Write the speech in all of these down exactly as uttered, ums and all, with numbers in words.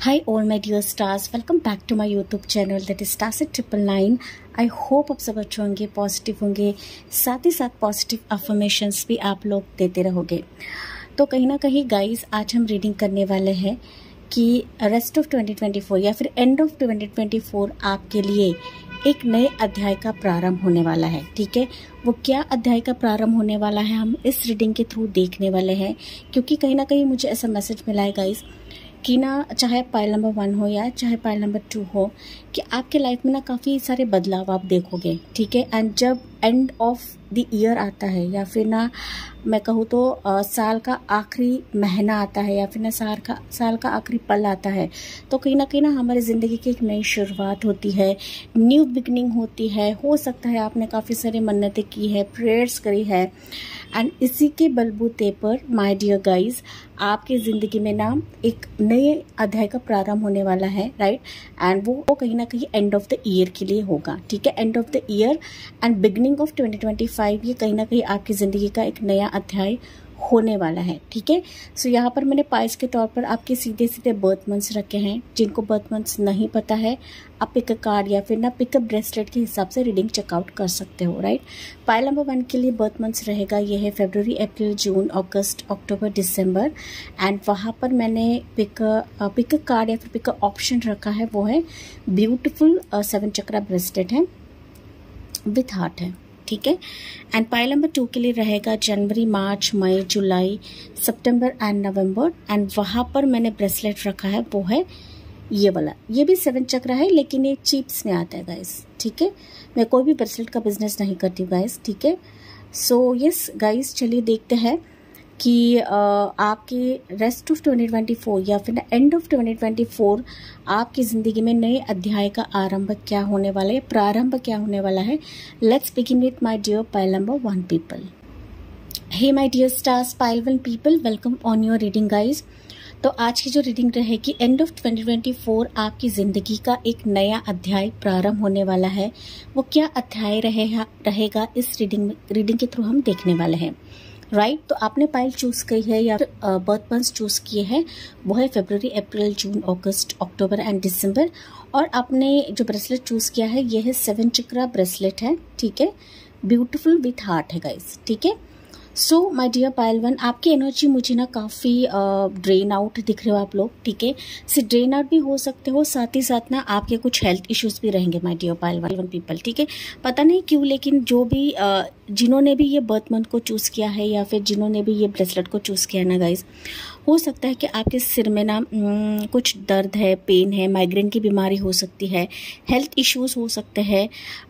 Hi all my dear stars, welcome back to my YouTube channel that is Stars at Triple Nine. I hope आप सब अच्छे होंगे, positive होंगे, साथ ही साथ पॉजिटिव अफर्मेशंस भी आप लोग देते रहोगे। तो कहीं ना कहीं गाइस आज हम रीडिंग करने वाले हैं कि rest of twenty twenty four या फिर end of twenty twenty four आपके लिए एक नए अध्याय का प्रारंभ होने वाला है। ठीक है, वो क्या अध्याय का प्रारंभ होने वाला है हम इस रीडिंग के थ्रू देखने वाले हैं, क्योंकि कहीं ना कहीं मुझे ऐसा मैसेज मिला है गाइस कि ना चाहे पाइल नंबर वन हो या चाहे पाइल नंबर टू हो, कि आपके लाइफ में ना काफ़ी सारे बदलाव आप देखोगे। ठीक है, एंड जब एंड ऑफ द ईयर आता है या फिर ना मैं कहूँ तो आ, साल का आखिरी महीना आता है या फिर ना साल का साल का आखिरी पल आता है, तो कहीं ना कहीं ना हमारी ज़िंदगी की एक नई शुरुआत होती है, न्यू बिगनिंग होती है। हो सकता है आपने काफ़ी सारी मन्नतें की है, प्रेयर्स करी है, एंड इसी के बलबूते पर माय डियर गाइज आपकी ज़िंदगी में ना एक नए अध्याय का प्रारंभ होने वाला है, राइट। एंड वो, वो कहीं ना कहीं एंड ऑफ द ईयर के लिए होगा। ठीक है, end of the year and beginning of twenty twenty five, ये कहीं ना कहीं आपकी ज़िंदगी का एक नया अध्याय होने वाला है। ठीक है, सो यहाँ पर मैंने पाइल्स के तौर पर आपके सीधे सीधे बर्थ मंथ्स रखे हैं। जिनको बर्थ मंथ्स नहीं पता है आप पिक कार्ड या फिर ना पिकअप ब्रेसलेट के हिसाब से रीडिंग चेकआउट कर सकते हो, राइट। पाइल नंबर वन के लिए बर्थ मंथ्स रहेगा, ये है फरवरी, अप्रैल, जून, अगस्त, अक्टूबर, दिसंबर। एंड वहाँ पर मैंने पिक पिक कार्ड या फिर पिक ऑप्शन रखा है, वो है ब्यूटिफुल सेवन चक्रा ब्रेसलेट है विथ हार्ट है। ठीक है, एंड पाइल नंबर टू के लिए रहेगा जनवरी, मार्च, मई, जुलाई, सितंबर एंड नवंबर। एंड वहाँ पर मैंने ब्रेसलेट रखा है, वो है ये वाला। ये भी सेवन चक्रा है लेकिन ये चीप्स में आता है गाइस। ठीक है, मैं कोई भी ब्रेसलेट का बिजनेस नहीं करती हूँ गाइस। ठीक है, सो यस गाइस, चलिए देखते हैं कि आपके rest of twenty twenty four या फिर end of twenty twenty four आपकी ज़िंदगी में नए अध्याय का आरंभ क्या होने वाला है, प्रारंभ क्या होने वाला है। Let's begin with my dear pile number one people. Hey my dear stars, pile one people, welcome on your reading guys. तो आज की जो रीडिंग रहेगी end of twenty twenty four आपकी ज़िंदगी का एक नया अध्याय प्रारंभ होने वाला है। वो क्या अध्याय रहेगा रहेगा इस रीडिंग रीडिंग के थ्रू हम देखने वाले हैं, राइट right? तो आपने पाइल चूज की है या बर्थ मंथ्स चूज किए हैं, वो है फरवरी, अप्रैल, जून, अगस्त, अक्टूबर एंड दिसंबर। और आपने जो ब्रेसलेट चूज किया है ये है सेवन चक्रा ब्रेसलेट है। ठीक है, ब्यूटीफुल विथ हार्ट है गाइस। ठीक है, so my dear pile one, आपकी एनर्जी मुझे ना काफ़ी ड्रेन आउट दिख रहे हो आप लोग। ठीक है, सिर्फ ड्रेन आउट भी हो सकते हो, साथ ही साथ ना आपके कुछ हेल्थ इश्यूज भी रहेंगे my dear pile one people. ठीक है, पता नहीं क्यों, लेकिन जो भी uh, जिन्होंने भी ये बर्थ मंथ को चूज़ किया है या फिर जिन्होंने भी ये ब्रेसलेट को चूज़ किया है ना गाइज, हो सकता है कि आपके सिर में ना कुछ दर्द है, पेन है, माइग्रेन की बीमारी हो सकती है, हेल्थ इश्यूज हो सकते हैं,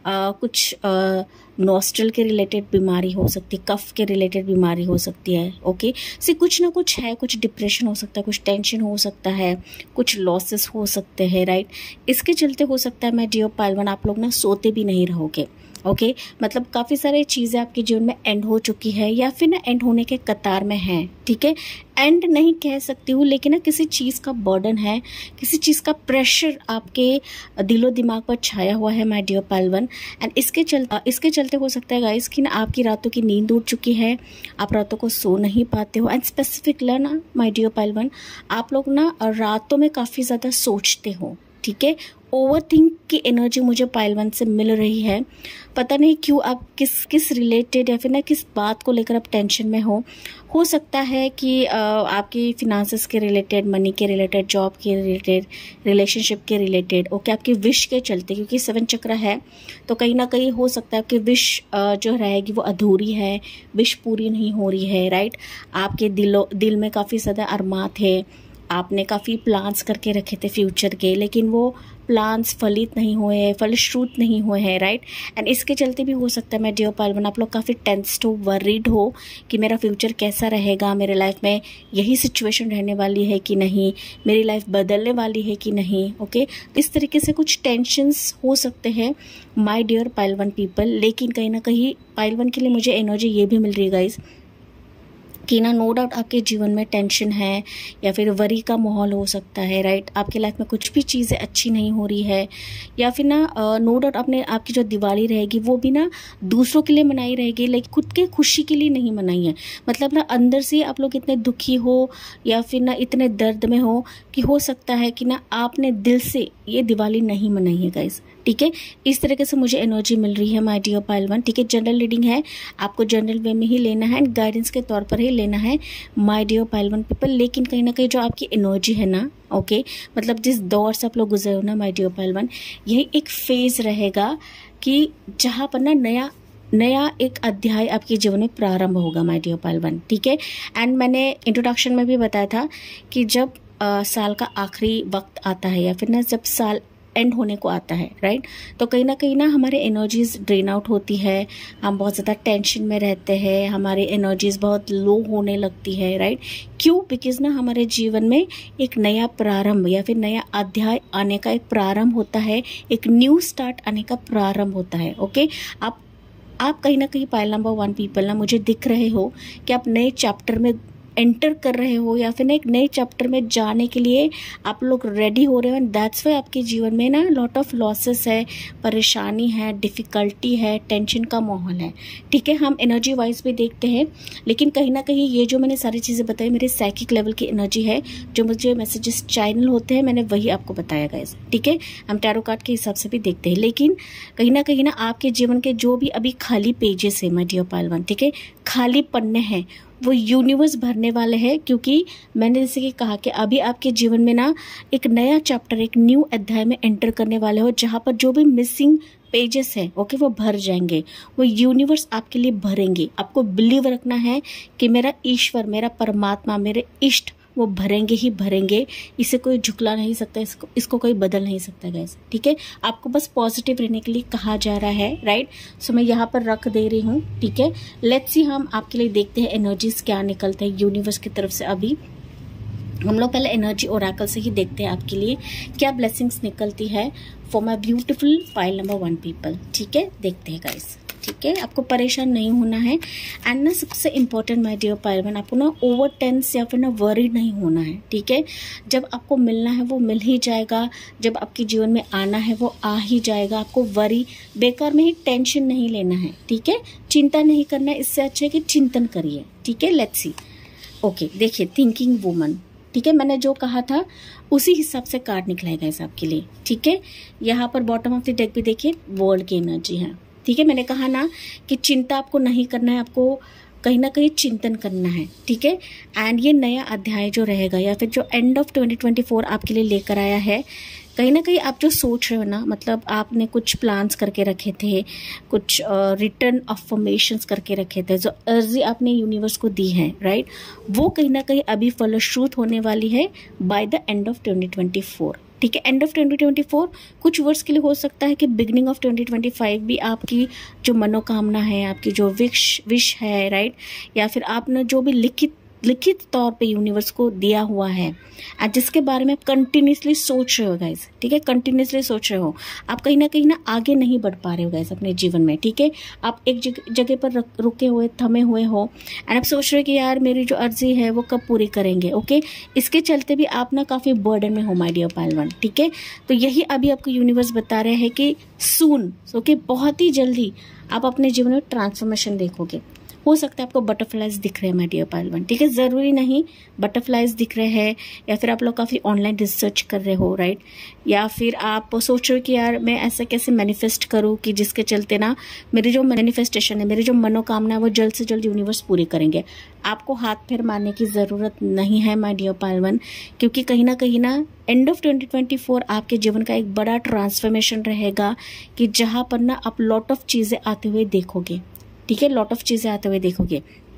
कुछ नॉस्ट्रल के रिलेटेड बीमारी हो सकती है, कफ के रिलेटेड बीमारी हो सकती है। ओके, से कुछ ना कुछ है, कुछ डिप्रेशन हो सकता है, कुछ टेंशन हो सकता है, कुछ लॉसेस हो सकते हैं, राइट। इसके चलते हो सकता है मैं डियर पाइल वन आप लोग ना सोते भी नहीं रहोगे। Okay okay? मतलब काफ़ी सारी चीज़ें आपके जीवन में एंड हो चुकी है या फिर ना एंड होने के कतार में है। ठीक है, एंड नहीं कह सकती हूँ लेकिन ना किसी चीज़ का बर्डन है, किसी चीज़ का प्रेशर आपके दिलो दिमाग पर छाया हुआ है my dear pile one. And इसके चलते इसके चलते हो सकता है गाइस कि ना आपकी रातों की नींद उड़ चुकी है, आप रातों को सो नहीं पाते हो। एंड स्पेसिफिकली ना माय डियर पाइल वन, आप लोग ना रातों में काफ़ी ज़्यादा सोचते हो। ठीक है, ओवर थिंक की एनर्जी मुझे पाइल वन से मिल रही है। पता नहीं क्यों आप किस किस रिलेटेड या फिर ना किस बात को लेकर आप टेंशन में हो हो सकता है कि आ, आपकी फिनांसेस के रिलेटेड, मनी के रिलेटेड, जॉब के रिलेटेड, रिलेशनशिप के रिलेटेड, ओके, आपकी विश के चलते, क्योंकि सेवन चक्र है तो कहीं ना कहीं हो सकता है आपकी विश जो रहेगी वो अधूरी है, विश पूरी नहीं हो रही है, राइट। आपके दिलो दिल में काफ़ी ज़्यादा अरमात है, आपने काफ़ी प्लान्स करके रखे थे फ्यूचर के, लेकिन वो प्लान्स फलित नहीं हुए हैं, फलश्रुत नहीं हुए हैं, राइट। एंड इसके चलते भी हो सकता है मैं डियर पाइल वन आप लोग काफ़ी टेंस्ड हो, वरीड हो कि मेरा फ्यूचर कैसा रहेगा, मेरे लाइफ में यही सिचुएशन रहने वाली है कि नहीं, मेरी लाइफ बदलने वाली है कि नहीं। ओके, इस तरीके से कुछ टेंशन्स हो सकते हैं my dear pile one people. लेकिन कहीं ना कहीं पाइल वन के लिए मुझे एनर्जी ये भी मिल रही है गाइज कि ना नो डाउट आपके जीवन में टेंशन है या फिर वरी का माहौल हो सकता है, राइट। आपके लाइफ में कुछ भी चीज़ें अच्छी नहीं हो रही है, या फिर ना नो डाउट आपने आपकी जो दिवाली रहेगी वो भी ना दूसरों के लिए मनाई रहेगी, लेकिन खुद के खुशी के लिए नहीं मनाई है। मतलब ना अंदर से आप लोग इतने दुखी हो या फिर ना इतने दर्द में हो कि हो सकता है कि ना आपने दिल से ये दिवाली नहीं मनाई है गाइस, ठीक है। इस तरीके से मुझे एनर्जी मिल रही है माय डियर पाइल वन, ठीक है। जनरल रीडिंग है, आपको जनरल वे में ही लेना है, गाइडेंस के तौर पर ही लेना है my dear pile one people. लेकिन कहीं ना कहीं जो आपकी एनर्जी है ना, ओके, मतलब जिस दौर से आप लोग गुजरे हो ना माय डियर पाइल वन, यही एक फेज रहेगा कि जहाँ पर ना नया नया एक अध्याय आपके जीवन में प्रारंभ होगा माय डियर पाइल वन, ठीक है। एंड मैंने इंट्रोडक्शन में भी बताया था कि जब आ, साल का आखिरी वक्त आता है या फिर ना जब साल एंड होने को आता है, राइट, तो कहीं ना कहीं ना हमारे एनर्जीज ड्रेन आउट होती है, हम बहुत ज़्यादा टेंशन में रहते हैं, हमारी एनर्जीज बहुत लो होने लगती है, राइट। क्यों? बिकॉज ना हमारे जीवन में एक नया प्रारंभ या फिर नया अध्याय आने का एक प्रारंभ होता है, एक न्यू स्टार्ट आने का प्रारंभ होता है, ओके। आप आप कहीं ना कहीं पाइल नंबर वन पीपल ना मुझे दिख रहे हो कि आप नए चैप्टर में एंटर कर रहे हो या फिर ना एक नए चैप्टर में जाने के लिए आप लोग रेडी हो रहे हो। एंड दैट्स वाई आपके जीवन में ना लॉट ऑफ लॉसेस है, परेशानी है, डिफ़िकल्टी है, टेंशन का माहौल है, ठीक है। हम एनर्जी वाइज भी देखते हैं, लेकिन कहीं ना कहीं ये जो मैंने सारी चीज़ें बताई मेरे साइकिक लेवल की एनर्जी है, जो मुझे मैसेजेस चैनल होते हैं मैंने वही आपको बताया गाइस, ठीक है। हम टैरो कार्ड के हिसाब से भी देखते हैं, लेकिन कहीं ना कहीं ना आपके जीवन के जो भी अभी खाली पेजेस है माय डियर पाइल वन, ठीक है, खाली पन्ने हैं, वो यूनिवर्स भरने वाले हैं। क्योंकि मैंने जैसे कि कहा कि अभी आपके जीवन में ना एक नया चैप्टर, एक न्यू अध्याय में एंटर करने वाले हो, जहाँ पर जो भी मिसिंग पेजेस हैं, ओके, वो भर जाएंगे, वो यूनिवर्स आपके लिए भरेंगे। आपको बिलीव रखना है कि मेरा ईश्वर, मेरा परमात्मा, मेरे इष्ट वो भरेंगे ही भरेंगे, इसे कोई झुकला नहीं सकता, इसको इसको कोई बदल नहीं सकता गाइस, ठीक है। आपको बस पॉजिटिव रहने के लिए कहा जा रहा है, राइट। सो मैं यहाँ पर रख दे रही हूँ, ठीक है। लेट्स सी हम आपके लिए देखते हैं एनर्जीज क्या निकलते हैं यूनिवर्स की तरफ से। अभी हम लोग पहले एनर्जी ओरेकल से ही देखते हैं आपके लिए क्या ब्लेसिंग्स निकलती है for my beautiful pile number one people, ठीक है। देखते हैं गाइस, ठीक है। आपको परेशान नहीं होना है, एंड ना सबसे important my dear pile one, आपको ना ओवर टेंस या फिर ना वरीड नहीं होना है, ठीक है। जब आपको मिलना है वो मिल ही जाएगा, जब आपके जीवन में आना है वो आ ही जाएगा। आपको वरी बेकार में ही टेंशन नहीं लेना है, ठीक है, चिंता नहीं करना है। इससे अच्छा है कि चिंतन करिए, ठीक है। लेट्स सी, ओके, देखिए थिंकिंग वुमन, ठीक है, मैंने जो कहा था उसी हिसाब से कार्ड निकलेगा इस आपके लिए, ठीक है। यहाँ पर बॉटम ऑफ द डेक भी देखिए वर्ल्ड की एनर्जी है, ठीक है। मैंने कहा ना कि चिंता आपको नहीं करना है, आपको कहीं ना कहीं चिंतन करना है, ठीक है। एंड ये नया अध्याय जो रहेगा या फिर जो end of twenty twenty four आपके लिए लेकर आया है, कहीं ना कहीं आप जो सोच रहे हो ना, मतलब आपने कुछ प्लान्स करके रखे थे, कुछ रिटर्न अफर्मेशंस करके रखे थे, जो अर्जी आपने यूनिवर्स को दी है, राइट, वो कहीं ना कहीं अभी फलश्रुत होने वाली है by the end of twenty twenty four, ठीक है। End of twenty twenty four कुछ वर्ष के लिए हो सकता है कि beginning of twenty twenty five भी आपकी जो मनोकामना है, आपकी जो विश विश है, राइट, या फिर आपने जो भी लिखित लिखित तौर पे यूनिवर्स को दिया हुआ है, जिसके बारे में आप कंटिन्यूसली सोच रहे हो गाइस, ठीक है, कंटिन्यूसली सोच रहे हो, आप कहीं ना कहीं ना आगे नहीं बढ़ पा रहे हो गाइस अपने जीवन में, ठीक है। आप एक जगह पर रुके हुए, थमे हुए हो, एंड आप सोच रहे हो कि यार मेरी जो अर्जी है वो कब पूरी करेंगे, ओके। इसके चलते भी आप ना काफ़ी बर्डन में हो माय डियर पाइल वन, ठीक है। तो यही अभी आपको यूनिवर्स बता रहे हैं कि सून, ओके, बहुत ही जल्दी आप अपने जीवन में ट्रांसफॉर्मेशन देखोगे। हो सकता है आपको बटरफ्लाइज दिख रहे हैं माय डियर पाइल वन, ठीक है, ज़रूरी नहीं बटरफ्लाइज दिख रहे हैं, या फिर आप लोग काफ़ी ऑनलाइन रिसर्च कर रहे हो, राइट, या फिर आप सोच रहे हो कि यार मैं ऐसा कैसे मैनिफेस्ट करूं कि जिसके चलते ना मेरी जो मैनिफेस्टेशन है, मेरी जो मनोकामना है वो जल्द से जल्द यूनिवर्स पूरी करेंगे। आपको हाथ पैर मारने की ज़रूरत नहीं है माय डियर पाइल वन, क्योंकि कहीं ना कहीं ना end of twenty twenty four आपके जीवन का एक बड़ा ट्रांसफॉर्मेशन रहेगा कि जहाँ पर ना आप लॉट ऑफ चीज़ें आते हुए देखोगे, ठीक है, लॉट ऑफ चीज़ें आते हुए देखोगे।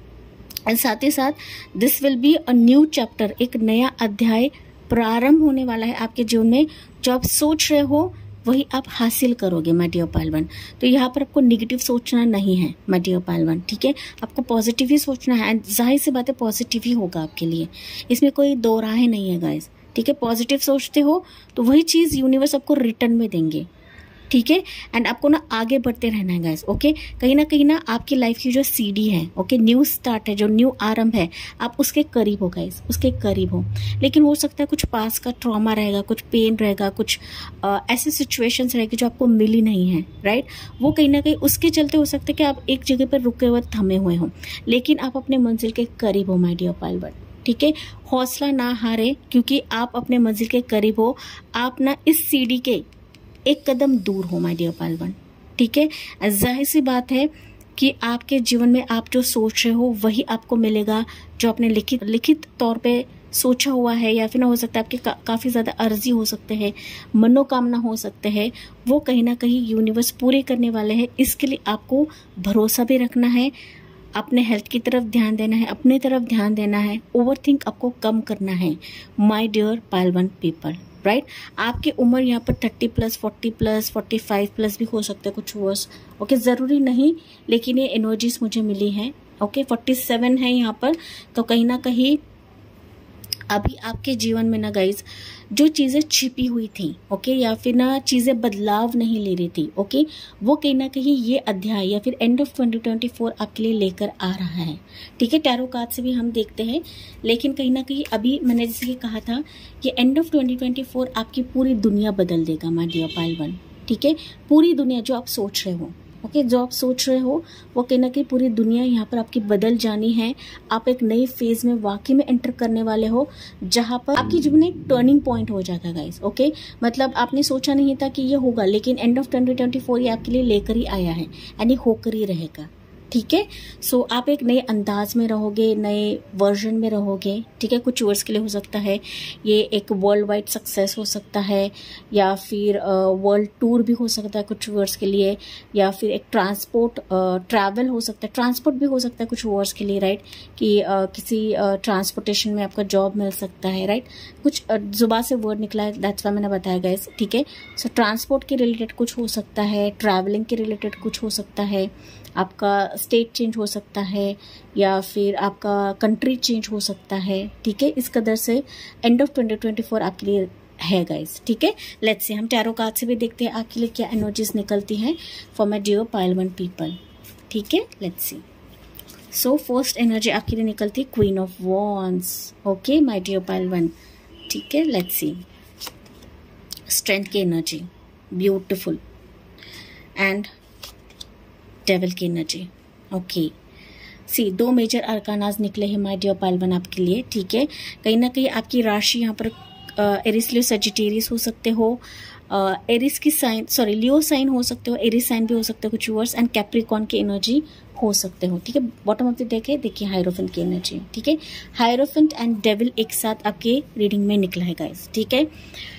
और साथ ही साथ this will be a new chapter, एक नया अध्याय प्रारंभ होने वाला है आपके जीवन में। जो आप सोच रहे हो वही आप हासिल करोगे माय डियर पाइल वन। तो यहाँ पर आपको निगेटिव सोचना नहीं है माय डियर पाइल वन, ठीक है, आपको पॉजिटिव ही सोचना है। जाहिर सी बात है पॉजिटिव ही होगा आपके लिए, इसमें कोई दो राहें नहीं है गाइस, ठीक है। पॉजिटिव सोचते हो तो वही चीज़ यूनिवर्स आपको रिटर्न में देंगे, ठीक है। एंड आपको ना आगे बढ़ते रहना है गाइस, ओके। कहीं ना कहीं ना आपकी लाइफ की जो सीढ़ी है, ओके, न्यू स्टार्ट है, जो न्यू आरंभ है, आप उसके करीब हो गाइस, उसके करीब हो। लेकिन हो सकता है कुछ पास का ट्रॉमा रहेगा, कुछ पेन रहेगा, कुछ आ, ऐसी सिचुएशंस रहेगी जो आपको मिली नहीं है, राइट। वो कहीं ना कहीं उसके चलते हो सकता है कि आप एक जगह पर रुके हुए थमे हुए हो, लेकिन आप अपने मंजिल के करीब हो माय डियर पाइलट, ठीक है। हौसला ना हारे, क्योंकि आप अपने मंजिल के करीब हो। आप ना इस सीढ़ी के एक कदम दूर हो माय डियर पाइलट, ठीक है। जाहिर सी बात है कि आपके जीवन में आप जो सोच रहे हो वही आपको मिलेगा, जो आपने लिखित लिखित तौर पे सोचा हुआ है, या फिर ना हो सकता है आपके का, काफी ज्यादा अर्जी हो सकते हैं, मनोकामना हो सकते हैं, वो कहीं ना कहीं यूनिवर्स पूरे करने वाले हैं। इसके लिए आपको भरोसा भी रखना है, अपने हेल्थ की तरफ ध्यान देना है, अपने तरफ ध्यान देना है, ओवरथिंक आपको कम करना है my dear pilot people, right. आपकी उम्र यहाँ पर thirty plus, forty plus, forty five plus भी हो सकता है कुछ वर्ष, ओके, जरूरी नहीं, लेकिन ये एनर्जीज मुझे मिली हैं, ओके। फोर्टी सेवन है यहाँ पर, तो कहीं ना कहीं अभी आपके जीवन में ना गाइज जो चीजें छिपी हुई थी, ओके, या फिर ना चीजें बदलाव नहीं ले रही थी, ओके, वो कहीं ना कहीं ये अध्याय या फिर end of twenty twenty four आपके लिए लेकर आ रहा है, ठीक है। टैरो कार्ड से भी हम देखते हैं, लेकिन कहीं ना कहीं अभी मैंने जैसे कि कहा था कि end of twenty twenty four आपकी पूरी दुनिया बदल देगा माय डियर पाइलट, ठीक है। पूरी दुनिया जो आप सोच रहे हो, ओके, जो आप सोच रहे हो वो कहीं ना कहीं पूरी दुनिया यहाँ पर आपकी बदल जानी है। आप एक नई फेज में वाकई में एंटर करने वाले हो, जहां पर आपकी जीवन में एक टर्निंग पॉइंट हो जाएगा गाइस, ओके। मतलब आपने सोचा नहीं था कि ये होगा, लेकिन end of twenty twenty four ये आपके लिए लेकर ही आया है, यानी होकर ही रहेगा, ठीक है। सो so, आप एक नए अंदाज में रहोगे, नए वर्जन में रहोगे, ठीक है। कुछ वर्ष के लिए हो सकता है ये एक वर्ल्ड वाइड सक्सेस हो सकता है, या फिर वर्ल्ड टूर भी हो सकता है कुछ वर्ष के लिए, या फिर एक ट्रांसपोर्ट ट्रैवल हो सकता है, ट्रांसपोर्ट भी हो सकता है कुछ वर्ष के लिए, राइट, कि uh, किसी ट्रांसपोर्टेशन uh, में आपका जॉब मिल सकता है, राइट। कुछ uh, जुबान से वर्ड निकला है, दैट्स व्हाई मैंने बताया गाइस, ठीक है। सो ट्रांसपोर्ट के रिलेटेड कुछ हो सकता है, ट्रैवलिंग के रिलेटेड कुछ हो सकता है, आपका स्टेट चेंज हो सकता है, या फिर आपका कंट्री चेंज हो सकता है, ठीक है। इस कदर से end of twenty twenty four आपके लिए है गाइस, ठीक है। लेट्स सी, हम टैरो कार्ड से भी देखते हैं आपके लिए क्या एनर्जीज निकलती हैं for my dear pilot people, ठीक है। Let's see. So first energy आपके लिए निकलती है queen of wands, okay my dear pilot, ठीक है। लेट्स सी, स्ट्रेंथ की एनर्जी, ब्यूटिफुल, एंड डेविल की एनर्जी, ओके। सी, दो मेजर अरकानाज निकले हैं माय डियर पाइलट आपके लिए, ठीक है। कहीं ना कहीं आपकी राशि यहाँ पर एरिस, लियो, सजिटेरियस हो सकते हो, एरिस की साइन, सॉरी लियो साइन हो सकते हो, एरिस साइन भी हो सकते हो कुछ व्यूअर्स, एंड कैप्रिकॉन की एनर्जी हो सकते हो, ठीक है। बॉटम ऑफ द डेक है, देखिए हायरोफेंट की एनर्जी, ठीक है। हायरोफेंट एंड डेविल एक साथ आपके रीडिंग में निकला है गाइस, ठीक है।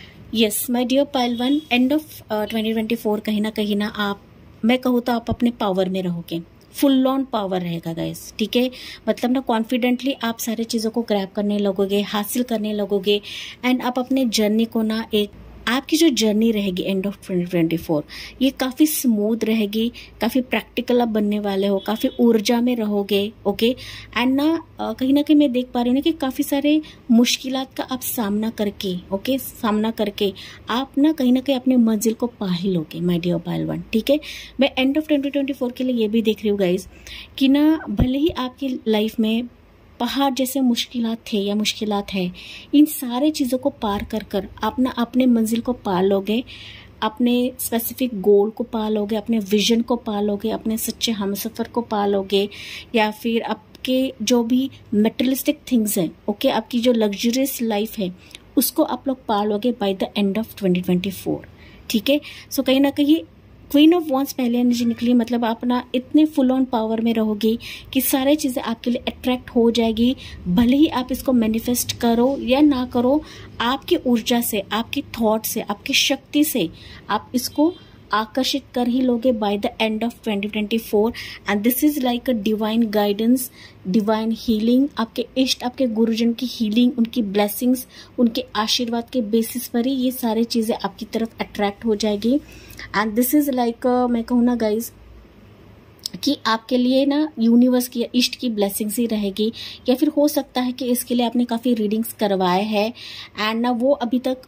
Yes my dear pilot, end of twenty twenty four कहीं ना कहीं ना आप, मैं कहूँ तो आप अपने पावर में रहोगे, फुल ऑन पावर रहेगा गाइस, ठीक है। मतलब ना कॉन्फिडेंटली आप सारी चीज़ों को ग्रैब करने लगोगे, हासिल करने लगोगे, एंड आप अपने जर्नी को ना, एक आपकी जो जर्नी रहेगी end of twenty twenty four ये काफ़ी स्मूथ रहेगी, काफ़ी प्रैक्टिकल आप बनने वाले हो, काफ़ी ऊर्जा में रहोगे, ओके। एंड ना कहीं ना कहीं मैं देख पा रही हूँ ना कि काफ़ी सारे मुश्किलात का आप सामना करके, ओके, सामना करके आप ना कहीं ना कहीं अपनी मंजिल को पा ही लोगे माय डियर पाइलट, ठीक है। मैं end of twenty twenty four के लिए ये भी देख रही हूँ गाइज कि ना भले ही आपकी लाइफ में पहाड़ जैसे मुश्किलात थे या मुश्किलात है, इन सारे चीज़ों को पार कर कर आप ना अपने मंजिल को पा लोगे, अपने स्पेसिफिक गोल को पा लोगे, अपने विजन को पा लोगे, अपने सच्चे हमसफर को पा लोगे, या फिर आपके जो भी मटेरियलिस्टिक थिंग्स हैं, ओके, आपकी जो लग्जरियस लाइफ है उसको आप लोग पा लोगे by the end of twenty twenty four, ठीक है। सो कहीं ना कहीं क्वीन ऑफ वॉन्ड्स पहले एनर्जी निकली, मतलब आप ना इतने फुल ऑन पावर में रहोगे कि सारी चीज़ें आपके लिए अट्रैक्ट हो जाएगी, भले ही आप इसको मैनिफेस्ट करो या ना करो, आपकी ऊर्जा से, आपकी थॉट से, आपकी शक्ति से आप इसको आकर्षित कर ही लोगे by the end of twenty twenty four. And this is like a divine guidance, divine healing, आपके इष्ट, आपके गुरुजन की हीलिंग, उनकी ब्लेसिंग्स, उनके आशीर्वाद के बेसिस पर ही ये सारी चीज़ें आपकी तरफ अट्रैक्ट हो जाएगी। एंड दिस इज लाइक, मैं कहूँ ना गाइज कि आपके लिए ना यूनिवर्स की, इष्ट की ब्लेसिंग्स ही रहेगी, या फिर हो सकता है कि इसके लिए आपने काफ़ी रीडिंग्स करवाए हैं एंड ना वो अभी तक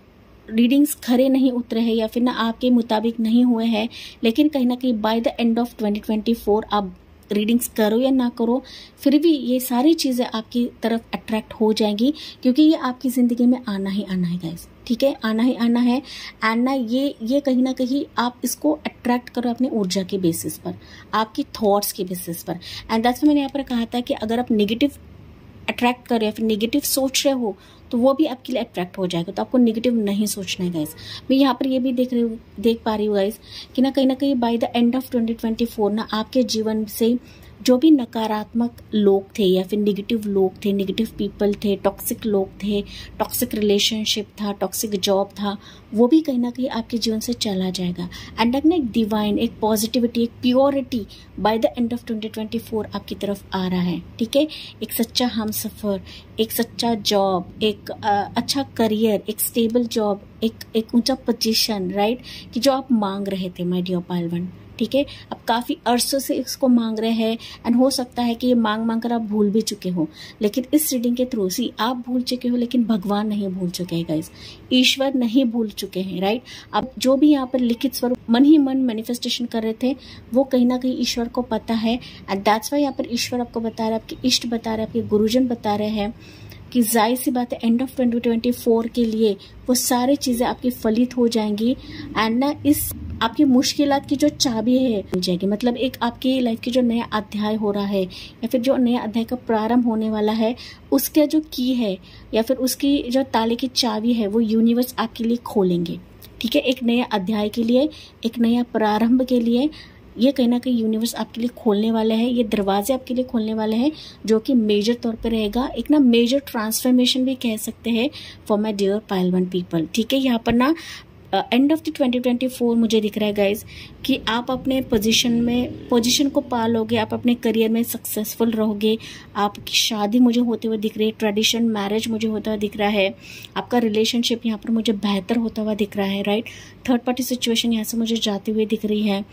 रीडिंग्स खरे नहीं उतरे हैं या फिर ना आपके मुताबिक नहीं हुए हैं, लेकिन कहीं ना कहीं by the end of twenty twenty four आप रीडिंग्स करो या ना करो, फिर भी ये सारी चीज़ें आपकी तरफ अट्रैक्ट हो जाएंगी, क्योंकि ये आपकी ज़िंदगी में आना ही आना है गाइस, ठीक है, आना ही आना है। एंड ना ये ये कहीं ना कहीं आप इसको अट्रैक्ट करो अपनी ऊर्जा के बेसिस पर, आपकी थॉट्स के बेसिस पर। एंड दैट्स मैंने यहाँ पर कहा था कि अगर आप नेगेटिव अट्रैक्ट कर रहे हो, फिर नेगेटिव सोच रहे हो, तो वो भी आपके लिए अट्रैक्ट हो जाएगा। तो आपको नेगेटिव नहीं सोचना है गाइस। मैं यहाँ पर ये भी देख रही हूँ देख पा रही हूँ गाइस कि ना कहीं ना कहीं by the end of twenty twenty four ना आपके जीवन से जो भी नकारात्मक लोग थे या फिर नेगेटिव लोग थे, नेगेटिव पीपल थे, टॉक्सिक लोग थे, टॉक्सिक रिलेशनशिप था, टॉक्सिक जॉब था, वो भी कहीं ना कहीं आपके जीवन से चला जाएगा। एंड लाइक ना एक डिवाइन, एक पॉजिटिविटी, एक purity by the end of twenty twenty four आपकी तरफ आ रहा है, ठीक है। एक सच्चा हम सफ़र, एक सच्चा जॉब, एक आ, अच्छा करियर, एक स्टेबल जॉब, एक एक ऊंचा पोजीशन, राइट, कि जो आप मांग रहे थे माय डियर पायलवन, ठीक है। अब काफ़ी अरसों से इसको मांग रहे हैं एंड हो सकता है कि ये मांग मांग कर आप भूल भी चुके हो, लेकिन इस रीडिंग के थ्रू सी आप भूल चुके हो, लेकिन भगवान नहीं भूल चुके हैं गाइस, ईश्वर नहीं भूल चुके हैं, राइट। अब जो भी यहाँ पर लिखित स्वरूप मन ही मन मैनिफेस्टेशन कर रहे थे, वो कहीं ना कहीं ईश्वर को पता है। एंड दैट्स वाई यहाँ पर ईश्वर आपको बता रहे हैं, आपके इष्ट बता रहे हैं, आपके गुरुजन बता रहे हैं कि जाहिर सी बात है end of twenty twenty four के लिए वो सारी चीज़ें आपकी फलित हो जाएंगी। एंड ना इस आपकी मुश्किलात की जो चाबी है मिल जाएगी, मतलब एक आपकी लाइफ की जो नया अध्याय हो रहा है या फिर जो नया अध्याय का प्रारंभ होने वाला है, उसका जो की है या फिर उसकी जो ताले की चाबी है वो यूनिवर्स आपके लिए खोलेंगे, ठीक है। एक नया अध्याय के लिए, एक नया प्रारंभ के लिए ये कहीं ना कहीं यूनिवर्स आपके लिए खोलने वाला है, ये दरवाजे आपके लिए खोलने वाले हैं, जो कि मेजर तौर पे रहेगा, एक ना मेजर ट्रांसफॉर्मेशन भी कह सकते हैं for my dear pile one people, ठीक है। यहाँ पर ना end of the twenty twenty four मुझे दिख रहा है गाइज कि आप अपने पोजीशन में पोजीशन को पालोगे, आप अपने करियर में सक्सेसफुल रहोगे, आपकी शादी मुझे होते हुए दिख रही है, ट्रेडिशन मैरिज मुझे होता हुआ दिख रहा है, आपका रिलेशनशिप यहाँ पर मुझे बेहतर होता हुआ दिख रहा है, राइट। थर्ड पार्टी सिचुएशन यहाँ से मुझे जाती हुई दिख रही है।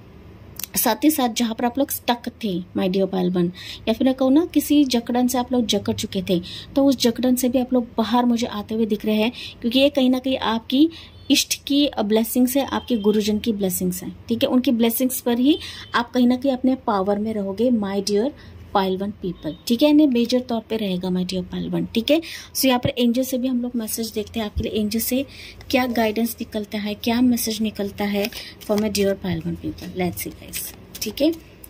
साथ ही साथ जहाँ पर आप लोग स्टक थे माय डियर पायलवन, या फिर मैं कहूँ ना किसी जकड़न से आप लोग जकड़ चुके थे, तो उस जकड़न से भी आप लोग बाहर मुझे आते हुए दिख रहे हैं, क्योंकि ये कहीं ना कहीं आपकी इष्ट की ब्लेसिंग्स है, आपके गुरुजन की ब्लेसिंग्स हैं, ठीक है। उनकी ब्लेसिंग्स पर ही आप कहीं ना कहीं अपने पावर में रहोगे माय डियर पायलवन पीपल, ठीक है। इन्हें मेजर तौर पे रहेगा माय डियर पायलवन, ठीक है। सो यहाँ पर एंजल से भी हम लोग मैसेज देखते हैं, आपके लिए एंजल से क्या गाइडेंस निकलता है, क्या मैसेज निकलता है for my dear pile one people. Let's see guys, ठीक है।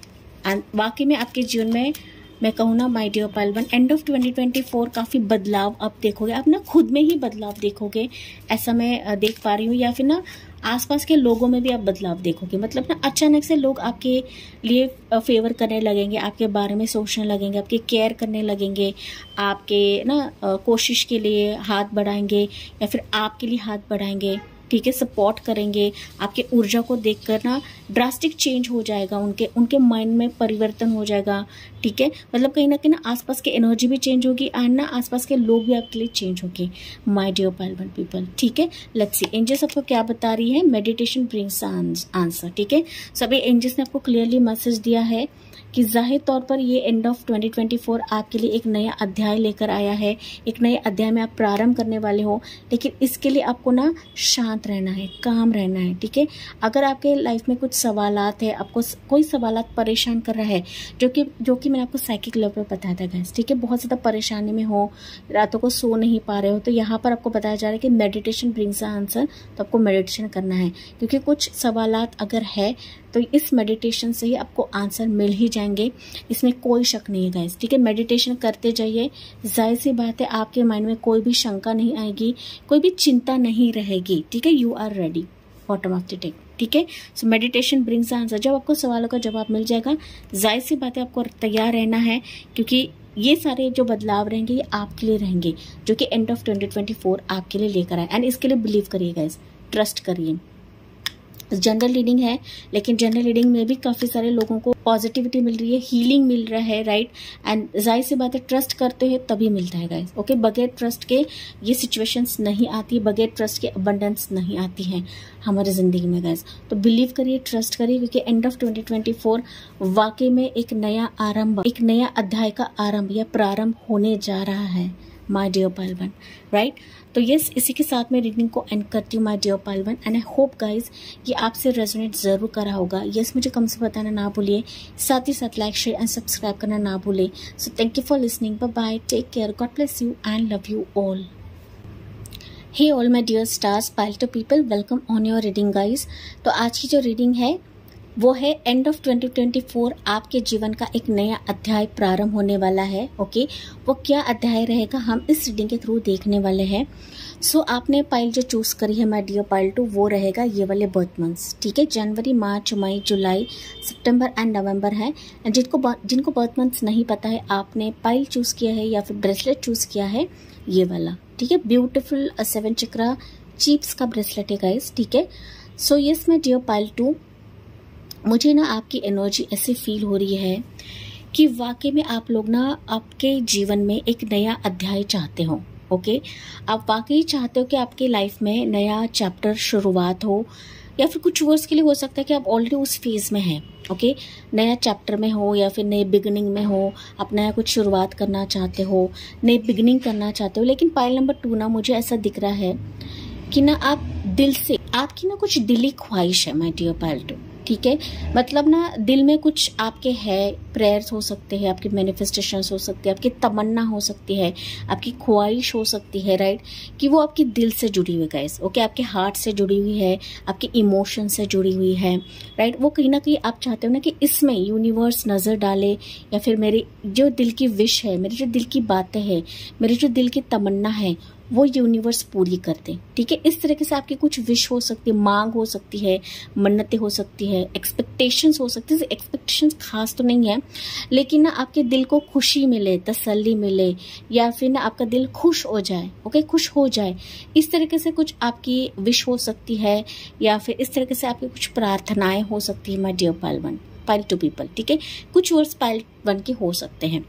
एंड वाकई में आपके जीवन में मैं कहूँ ना my dear pile one, end of twenty twenty four काफ़ी बदलाव आप देखोगे, आप ना खुद में ही बदलाव देखोगे, ऐसा मैं देख पा रही हूँ, या फिर ना आसपास के लोगों में भी आप बदलाव देखोगे, मतलब ना अचानक से लोग आपके लिए फेवर करने लगेंगे, आपके बारे में सोचने लगेंगे, आपकी केयर करने लगेंगे, आपके ना कोशिश के लिए हाथ बढ़ाएंगे या फिर आपके लिए हाथ बढ़ाएंगे, ठीक है, सपोर्ट करेंगे। आपके ऊर्जा को देखकर ना ड्रास्टिक चेंज हो जाएगा, उनके उनके माइंड में परिवर्तन हो जाएगा, ठीक है। मतलब कहीं ना कहीं ना आसपास की एनर्जी भी चेंज होगी एंड ना आसपास के लोग भी आपके लिए चेंज होंगे माय डियर पायलवन पीपल, ठीक है। लेट्स सी एंजल्स आपको क्या बता रही है, मेडिटेशन ब्रिंग्स आंसर, ठीक है। सभी एंजल्स ने आपको क्लियरली मैसेज दिया है कि जाहिर तौर पर ये end of twenty twenty four आपके लिए एक नया अध्याय लेकर आया है, एक नए अध्याय में आप प्रारंभ करने वाले हो, लेकिन इसके लिए आपको ना शांत रहना है, काम रहना है, ठीक है। अगर आपके लाइफ में कुछ सवालात है, आपको कोई सवालात परेशान कर रहा है, जो कि जो कि मैंने आपको साइकिक लेवल पर बताया था गाइस, ठीक है, बहुत ज़्यादा परेशानी में हो, रातों को सो नहीं पा रहे हो, तो यहाँ पर आपको बताया जा रहा है कि मेडिटेशन ब्रिंग्स आंसर, तो आपको मेडिटेशन करना है, क्योंकि कुछ सवालात अगर है तो इस मेडिटेशन से ही आपको आंसर मिल ही जाएंगे, इसमें कोई शक नहीं है गाइस, ठीक है। मेडिटेशन करते जाइए, जाहिर सी बात है आपके माइंड में कोई भी शंका नहीं आएगी, कोई भी चिंता नहीं रहेगी, ठीक है। You are ready bottom of the deck, ठीक है। सो मेडिटेशन ब्रिंग्स आंसर, जब आपको सवालों का जवाब मिल जाएगा, जाहिर सी बात है आपको तैयार रहना है, क्योंकि ये सारे जो बदलाव रहेंगे ये आपके लिए रहेंगे, जो कि end of twenty twenty four आपके लिए लेकर आए। एंड इसके लिए बिलीव करिए गाइस, ट्रस्ट करिए। जनरल रीडिंग है, लेकिन जनरल रीडिंग में भी काफ़ी सारे लोगों को पॉजिटिविटी मिल रही है, हीलिंग मिल रहा है, राइट। एंड जाहिर सी बात है ट्रस्ट करते हैं तभी मिलता है गाइस, ओके। बगैर ट्रस्ट के ये सिचुएशंस नहीं आती, बगैर ट्रस्ट के अबंडेंस नहीं आती है हमारी ज़िंदगी में गाइस। तो बिलीव करिए, ट्रस्ट करिए, क्योंकि end of twenty twenty four वाकई में एक नया आरंभ, एक नया अध्याय का आरंभ या प्रारंभ होने जा रहा है my dear pile one, right. तो यस, इसी के साथ मैं रीडिंग को एंड करती हूँ my dear pile one, and I hope guys ये आपसे रेजोनेट जरूर करा होगा। यस, मुझे कम से बताना ना भूलिए, साथ ही साथ लाइक शेयर एंड सब्सक्राइब करना ना भूलिए। So thank you for listening, bye bye, take care, God bless you and love you all. Hey all my dear stars, pile two people, welcome on your reading guys. तो आज की जो रीडिंग है वो है end of twenty twenty four, आपके जीवन का एक नया अध्याय प्रारंभ होने वाला है। ओके, वो क्या अध्याय रहेगा हम इस रीडिंग के थ्रू देखने वाले हैं। सो so, आपने पाइल जो चूज करी है माय डियर पाइल टू, वो रहेगा ये वाले बर्थ मंथ्स, ठीक है। जनवरी, मार्च, मई, जुलाई, सितंबर एंड नवंबर है। जिनको जिनको बर्थ मंथ्स नहीं पता है, आपने पाइल चूज किया है या फिर ब्रेसलेट चूज किया है ये वाला, ठीक है। ब्यूटिफुल सेवन चक्रा चीप्स का ब्रेसलेट है गाइस, ठीक है। So yes my dear pile two, मुझे ना आपकी एनर्जी ऐसे फील हो रही है कि वाकई में आप लोग ना आपके जीवन में एक नया अध्याय चाहते हो। ओके, आप वाकई चाहते हो कि आपके लाइफ में नया चैप्टर शुरुआत हो, या फिर कुछ वर्ष के लिए हो सकता है कि आप ऑलरेडी उस फेज में हैं। ओके, नया चैप्टर में हो या फिर नए बिगिनिंग में हो, आप नया कुछ शुरुआत करना चाहते हो, नई बिगिनिंग करना चाहते हो। लेकिन पाइल नंबर टू ना मुझे ऐसा दिख रहा है कि ना आप दिल से, आपकी ना कुछ दिली ख्वाहिश है माय डियर पाइल टू, ठीक है। मतलब ना दिल में कुछ आपके है, प्रेयर्स हो सकते हैं, आपकी मैनिफेस्टेशंस हो सकती है, आपकी तमन्ना हो सकती है, आपकी ख्वाहिश हो सकती है, राइट, कि वो आपकी दिल से जुड़ी हुई गाइस। ओके, आपके हार्ट से जुड़ी हुई है, आपके इमोशन से जुड़ी हुई है, राइट। वो कहीं ना कहीं आप चाहते हो ना कि इसमें यूनिवर्स नजर डाले, या फिर मेरी जो दिल की विश है, मेरी जो दिल की बातें हैं, मेरी जो दिल की तमन्ना है, वो यूनिवर्स पूरी कर दे, ठीक है। इस तरीके से आपकी कुछ विश हो सकती है, मांग हो सकती है, मन्नतें हो सकती है, एक्सपेक्टेशंस हो सकती है। एक्सपेक्टेशंस खास तो नहीं है, लेकिन ना आपके दिल को खुशी मिले, तसल्ली मिले, या फिर ना आपका दिल खुश हो जाए। ओके, खुश हो जाए, इस तरीके से कुछ आपकी विश हो सकती है, या फिर इस तरीके से आपकी कुछ प्रार्थनाएं हो सकती है my dear pile one, pile two people, ठीक है। कुछ वर्ड्स पाइल वन के हो सकते हैं।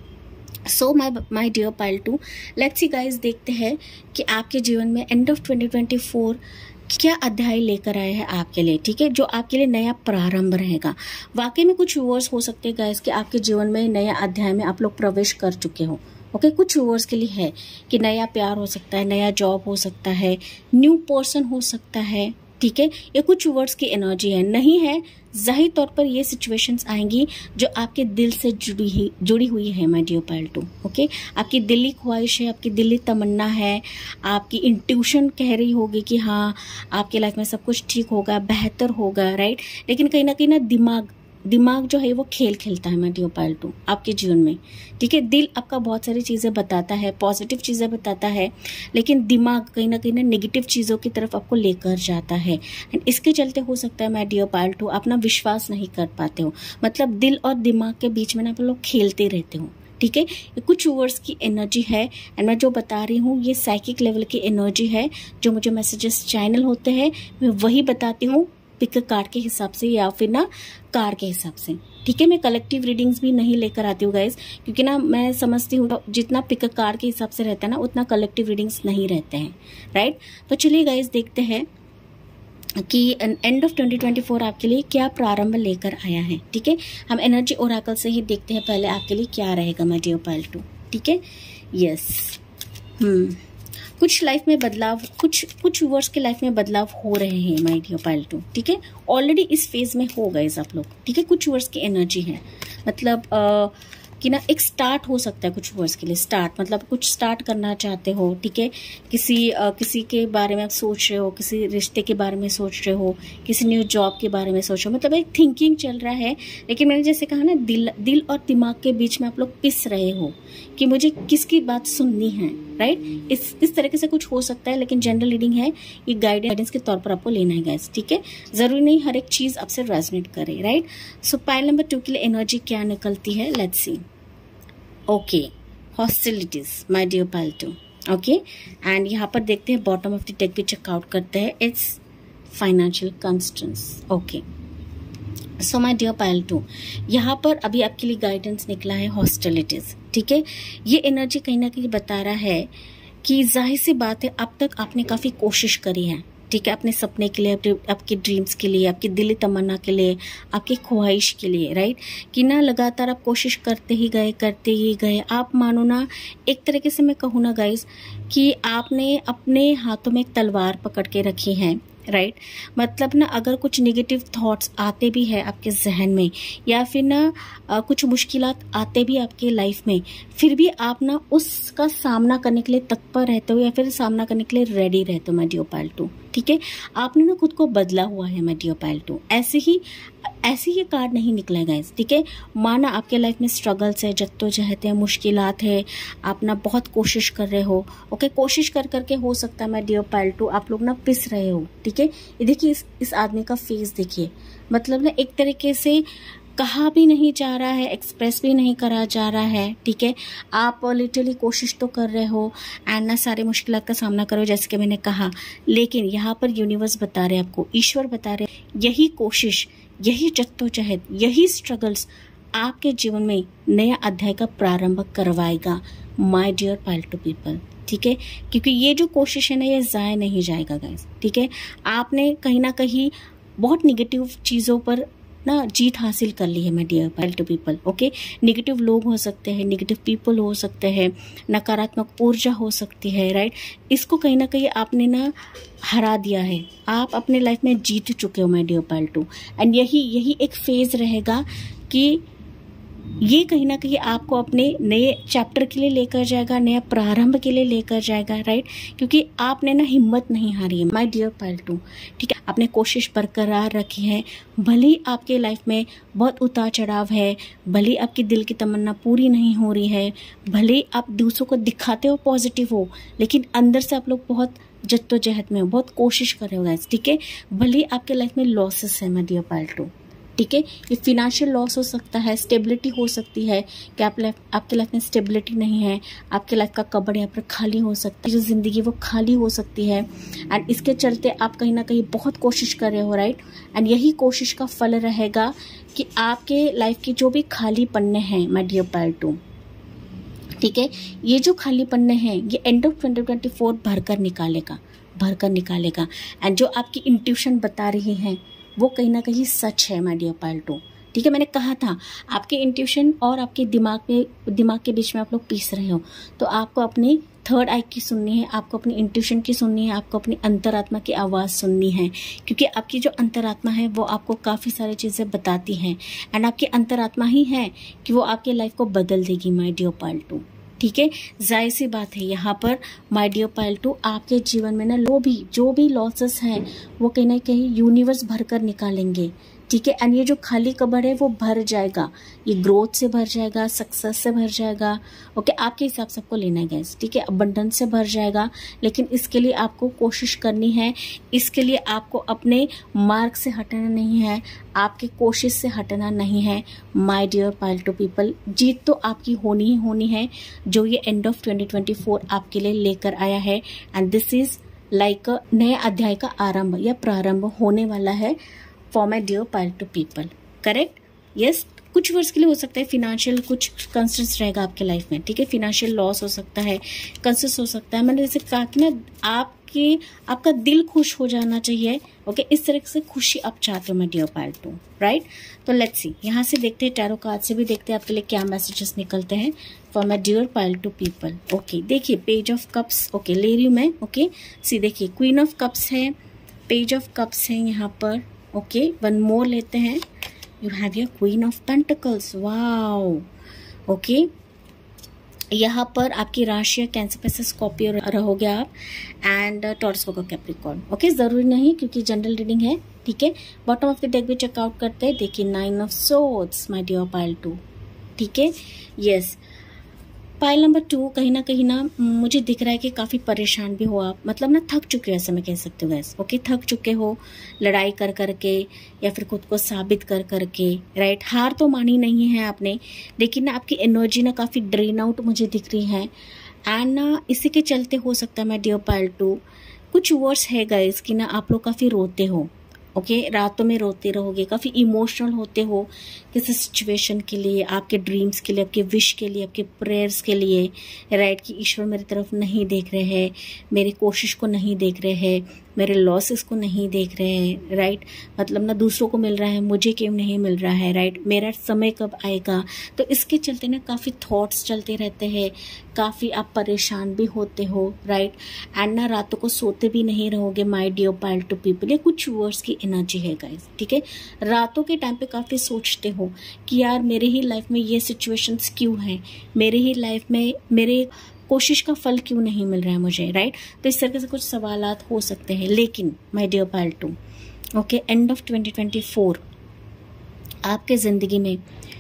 So my my dear pile two, let's see guys, देखते हैं कि आपके जीवन में end of twenty twenty four क्या अध्याय लेकर आए हैं आपके लिए, ठीक है, जो आपके लिए नया प्रारंभ रहेगा। वाकई में कुछ व्यूअर्स हो सकते हैं गाइस कि आपके जीवन में नया अध्याय में आप लोग प्रवेश कर चुके हो। ओके, कुछ व्यूअर्स के लिए है कि नया प्यार हो सकता है, नया जॉब हो सकता है, न्यू पर्सन हो सकता है, ठीक है। ये कुछ वर्ड्स की एनर्जी है, नहीं है जाहिर तौर पर ये सिचुएशंस आएंगी जो आपके दिल से जुड़ी ही जुड़ी हुई है my dear pile two. Okay, आपकी दिली ख्वाहिश है, आपकी दिली तमन्ना है, आपकी इंट्यूशन कह रही होगी कि हाँ आपके लाइफ में सब कुछ ठीक होगा, बेहतर होगा, राइट। लेकिन कहीं ना कहीं ना दिमाग दिमाग जो है वो खेल खेलता है माय डियर पाइल टू आपके जीवन में, ठीक है। दिल आपका बहुत सारी चीजें बताता है, पॉजिटिव चीजें बताता है, लेकिन दिमाग कहीं ना कहीं ना नेगेटिव चीजों की तरफ आपको लेकर जाता है। एंड इसके चलते हो सकता है माय डियर पाइल टू अपना विश्वास नहीं कर पाते हो, मतलब दिल और दिमाग के बीच में ना आप लोग खेलते रहते हो, ठीक है। ये कुछ वर्ड्स की एनर्जी है, एंड मैं जो बता रही हूँ ये साइकिक लेवल की एनर्जी है। जो मुझे मैसेजेस चैनल होते हैं मैं वही बताती हूँ, पिक कार्ड के हिसाब से या फिर ना कार के हिसाब से, ठीक है। मैं कलेक्टिव रीडिंग्स भी नहीं लेकर आती हूँ गाइज, क्योंकि ना मैं समझती हूँ जितना पिक कार्ड के हिसाब से रहता है ना उतना कलेक्टिव रीडिंग्स नहीं रहते हैं, राइट। तो चलिए गाइज देखते हैं कि end of twenty twenty four आपके लिए क्या प्रारंभ लेकर आया है, ठीक है। हम एनर्जी ओरेकल से ही देखते हैं पहले आपके लिए क्या रहेगा माय डियर पाइल टू, ठीक है। यस, हम्म कुछ लाइफ में बदलाव, कुछ कुछ वर्ष के लाइफ में बदलाव हो रहे हैं माय डियर पाइल टू, ठीक है। ऑलरेडी इस फेज में हो गए आप लोग, ठीक है। कुछ वर्ष की एनर्जी है, मतलब आ, कि ना एक स्टार्ट हो सकता है कुछ वर्ष के लिए, स्टार्ट मतलब कुछ स्टार्ट करना चाहते हो, ठीक है। किसी आ, किसी के बारे में आप सोच रहे हो, किसी रिश्ते के बारे में सोच रहे हो, किसी न्यू जॉब के बारे में सोच रहे हो, मतलब एक थिंकिंग चल रहा है। लेकिन मैंने जैसे कहा ना दिल दिल और दिमाग के बीच में आप लोग पिस रहे हो कि मुझे किसकी बात सुननी है, राइट। इस इस तरीके से कुछ हो सकता है, लेकिन जनरल रीडिंग है, ये गाइडेंस के तौर पर आपको लेना है गाइस, ठीक है। जरूरी नहीं हर एक चीज आपसे रेजोनेट करे, right. So pile number two के लिए एनर्जी क्या निकलती है, let's see. Okay, hostilities my dear pile two, okay. And यहाँ पर देखते हैं बॉटम ऑफ द डेक भी चेकआउट करते हैं, it's financial constraints. Okay, so my dear pile two, यहाँ पर अभी आपके लिए गाइडेंस निकला है हॉस्टिलिटीज, ठीक है। ये एनर्जी कहीं ना कहीं बता रहा है कि जाहिर सी बात है अब तक आपने काफी कोशिश करी है, ठीक है, अपने सपने के लिए, अपने आपके ड्रीम्स के लिए, आपकी दिली तमन्ना के लिए, आपकी ख्वाहिश के लिए, राइट, कि ना लगातार आप कोशिश करते ही गए करते ही गए। आप मानो ना, एक तरीके से मैं कहूँ ना गाइस, कि आपने अपने हाथों में एक तलवार पकड़ के रखी है, राइट right? मतलब ना अगर कुछ नेगेटिव थॉट्स आते भी है आपके जहन में, या फिर ना आ, कुछ मुश्किलात आते भी आपके लाइफ में, फिर भी आप ना उसका सामना करने के लिए तत्पर रहते हो, या फिर सामना करने के लिए रेडी रहते हो माय डियर पालतू। ठीक है, आपने ना खुद को बदला हुआ है माय डियर पालतू। ऐसे ही ऐसे ही कार्ड नहीं निकला गाइस। ठीक है, माना आपके लाइफ में स्ट्रगल्स है, जद्दोजहद है, मुश्किलात है, आप ना बहुत कोशिश कर रहे हो। ओके, कोशिश कर करके हो सकता है माय डियर पालतू आप लोग ना पिस रहे हो। ठीक है, ये देखिए इस, इस आदमी का फेस देखिए, मतलब ना एक तरीके से कहा भी नहीं जा रहा है, एक्सप्रेस भी नहीं करा जा रहा है। ठीक है, आप लिटरली कोशिश तो कर रहे हो एंड ना सारे मुश्किलात का सामना करो जैसे कि मैंने कहा, लेकिन यहाँ पर यूनिवर्स बता रहे हैं आपको, ईश्वर बता रहे हैं, यही कोशिश, यही जद्दोजहद, यही स्ट्रगल्स आपके जीवन में नया अध्याय का प्रारंभ करवाएगा माय डियर पालतू पीपल। ठीक है, क्योंकि ये जो कोशिश है ना, ये जाया नहीं जाएगा गाइस। ठीक है, आपने कहीं ना कहीं बहुत निगेटिव चीज़ों पर ना जीत हासिल कर ली है my dear pile two people. Okay, negative लोग हो सकते हैं, निगेटिव पीपल हो सकते हैं, नकारात्मक ऊर्जा हो सकती है, राइट। इसको कहीं ना कहीं आपने ना हरा दिया है, आप अपने लाइफ में जीत चुके हो माय डियर पालतू। एंड यही यही एक फेज रहेगा कि ये कहीं ना कहीं आपको अपने नए चैप्टर के लिए लेकर जाएगा, नया प्रारंभ के लिए लेकर जाएगा, राइट, क्योंकि आपने ना हिम्मत नहीं हारी है माय डियर पालतू। ठीक है, आपने कोशिश बरकरार रखी है, भले ही आपके लाइफ में बहुत उतार चढ़ाव है, भले ही आपकी दिल की तमन्ना पूरी नहीं हो रही है, भले ही आप दूसरों को दिखाते हो पॉजिटिव हो, लेकिन अंदर से आप लोग बहुत जद्दोजहद में हो, बहुत कोशिश कर रहे हो गाइस। ठीक है, भले ही आपके लाइफ में लॉसेस है माय डियर पालतू। ठीक है, ये फिनेंशियल लॉस हो सकता है, स्टेबिलिटी हो सकती है कि आप लाइफ आपके लाइफ में स्टेबिलिटी नहीं है, आपके लाइफ का कबड़ यहाँ पर खाली हो सकती है, जो जिंदगी वो खाली हो सकती है। एंड इसके चलते आप कहीं ना कहीं बहुत कोशिश कर रहे हो, राइट, एंड यही कोशिश का फल रहेगा कि आपके लाइफ के जो भी खाली पन्ने हैं माय डियर पालतू, ठीक है, ये जो खाली पन्ने हैं ये end of twenty twenty four भरकर निकालेगा, भरकर निकालेगा। एंड जो आपकी इंट्यूशन बता रही है वो कहीं ना कहीं सच है माय डियर पालतू। ठीक है, मैंने कहा था आपके इंट्यूशन और आपके दिमाग में दिमाग के बीच में आप लोग पीस रहे हो, तो आपको अपनी थर्ड आई की सुननी है, आपको अपनी इंट्यूशन की सुननी है, आपको अपनी अंतरात्मा की आवाज़ सुननी है, क्योंकि आपकी जो अंतरात्मा है वो आपको काफ़ी सारी चीज़ें बताती हैं। एंड आपकी अंतरात्मा ही है कि वो आपके लाइफ को बदल देगी माय डियर पालतू। ठीक है, जाहिर सी बात है यहाँ पर माय डियर पालतू आपके जीवन में ना लो भी जो भी लॉसेस हैं वो कहीं ना कहीं यूनिवर्स भरकर निकालेंगे। ठीक है, एंड ये जो खाली कबर है वो भर जाएगा, ये ग्रोथ से भर जाएगा, सक्सेस से भर जाएगा। ओके, आपके हिसाब से आपको लेना है गैस। ठीक है, अबंडेंस से भर जाएगा, लेकिन इसके लिए आपको कोशिश करनी है, इसके लिए आपको अपने मार्ग से हटना नहीं है, आपके कोशिश से हटना नहीं है माय डियर पालतू पीपल। जीत तो आपकी होनी ही होनी है, जो ये end of twenty twenty four आपके लिए लेकर आया है। एंड दिस इज लाइक नए अध्याय का आरंभ या प्रारंभ होने वाला है for my dear pile two people. Correct, yes, कुछ वर्ष के लिए हो सकता है फिनेंशियल कुछ कंसर्न्स रहेगा आपके लाइफ में। ठीक है, फिनेंशियल लॉस हो सकता है, कंसर्न्स हो सकता है। मैंने जैसे कहा कि ना आपकी आपका दिल खुश हो जाना चाहिए। ओके, इस तरह से खुशी आप चाहते हो माय डियर पालतू, राइट। तो लेट्स सी, यहाँ से देखते हैं, टैरो कार्ड से भी देखते हैं आपके लिए क्या मैसेजेस निकलते हैं for my dear pile two people. Okay, देखिए पेज ऑफ कप्स, ओके ले रही हूँ मैं। ओके, सी देखिए क्वीन ऑफ कप्स है, पेज ऑफ कप्स है यहाँ पर। ओके, वन मोर लेते हैं, you have your queen of pentacles, wow. Okay, यहाँ पर आपकी राशि कैंसर पे से स्कॉर्पियो रहोगे आप, एंड टॉरस होगा कैप्रिकॉर्न। ओके, जरूरी नहीं क्योंकि जनरल रीडिंग है। ठीक है, बॉटम ऑफ द डेक भी चेकआउट करते हैं। देखिए nine of swords my dear pile two. ठीक है, यस, पाइल नंबर टू, कहीं ना कहीं ना मुझे दिख रहा है कि काफ़ी परेशान भी हो आप, मतलब ना थक चुके हो, ऐसा मैं कह सकती हूँ गैस। ओके, थक चुके हो लड़ाई कर करके या फिर खुद को साबित कर करके, राइट। हार तो मानी नहीं है आपने, लेकिन ना आपकी एनर्जी ना काफ़ी ड्रेन आउट मुझे दिख रही है। एंड ना इसी के चलते हो सकता है माय डियर पालतू कुछ वर्ड्स है गाइस कि ना आप लोग काफ़ी रोते हो। ओके okay, रातों में रोते रहोगे, काफ़ी इमोशनल होते हो किसी सिचुएशन के लिए, आपके ड्रीम्स के लिए, आपके विश के लिए, आपके प्रेयर्स के लिए, राइट, कि ईश्वर मेरी तरफ नहीं देख रहे हैं, मेरी कोशिश को नहीं देख रहे हैं, मेरे लॉसेस को नहीं देख रहे हैं, राइट। मतलब ना दूसरों को मिल रहा है, मुझे क्यों नहीं मिल रहा है, राइट। मेरा समय कब आएगा। तो इसके चलते ना काफ़ी थॉट्स चलते रहते हैं, काफ़ी आप परेशान भी होते हो, राइट। एंड ना रातों को सोते भी नहीं रहोगे my dear pile two people. ये कुछ वर्ड्स की एनर्जी है गाइस, ठीक है। रातों के टाइम पे काफ़ी सोचते हो कि यार मेरे ही लाइफ में ये सिचुएशंस क्यों हैं, मेरे ही लाइफ में मेरे कोशिश का फल क्यों नहीं मिल रहा है मुझे, राइट। तो इस तरीके से कुछ सवालात हो सकते हैं। लेकिन my dear pile two, okay, end of twenty twenty four आपके ज़िंदगी में